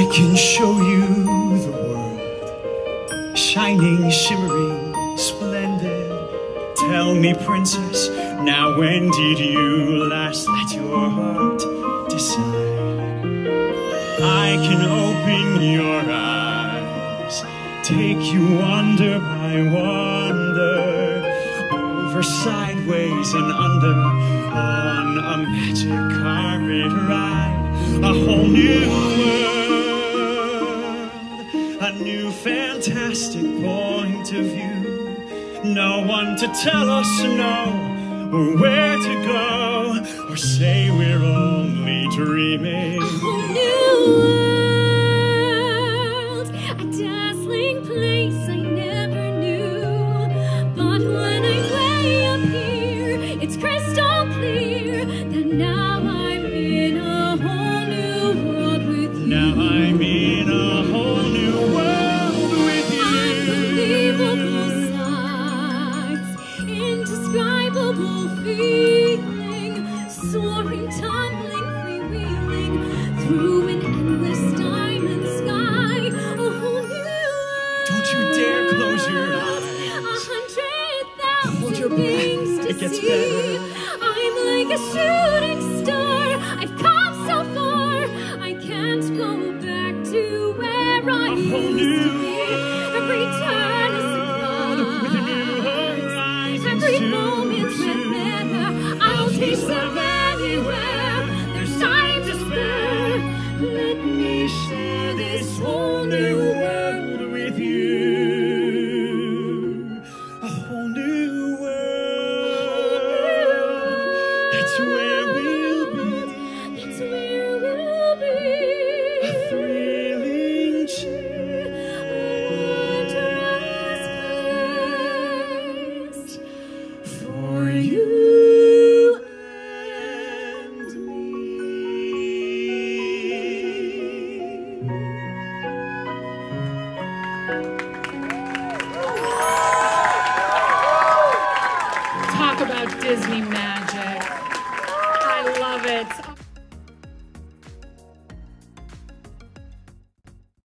I can show you the world, shining, shimmering, splendid. Tell me, princess, now when did you last let your heart decide? I can open your eyes, take you wonder by wonder, over, sideways, and under, on a magic carpet ride. A whole new world, a new fantastic point of view. No one to tell us no, or where to go, or say we're only dreaming. A whole new world, a dazzling place I never knew. But when I'm way up here, it's crystal clear that now I'm in a whole new world with you. Now I'm in a whole new world with you. Unbelievable sights, indescribable feeling, soaring, tumbling, freewheeling through an endless diamond sky. A whole new world. Don't you dare close your eyes. 100,000 things to It gets see. better. I'm like a shooting star. I've come so far. I can't go back to where I used to be. Every turn is With a new surprise. horizon Every to moment's pursue. better. I'll chase them anywhere. There's time to spare. Let me share this whole new world with you. A whole new world. That's where we'll be. That's where we'll be. A thrilling chase Wondrous place for you and me. Talk about Disney magic. I love it.